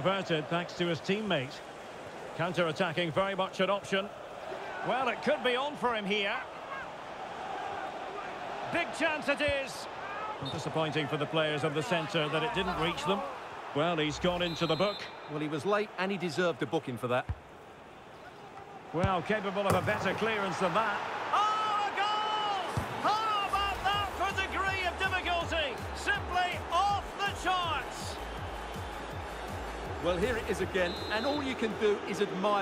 averted thanks to his teammate. Counter-attacking, very much an option. Well, it could be on for him here. Big chance it is. Disappointing for the players of the centre that it didn't reach them. Well, he's gone into the book. Well, he was late and he deserved a booking for that. Well, capable of a better clearance than that. Oh, a goal! How about that for degree of difficulty? Simply off the charts. Well, here it is again, and all you can do is admire.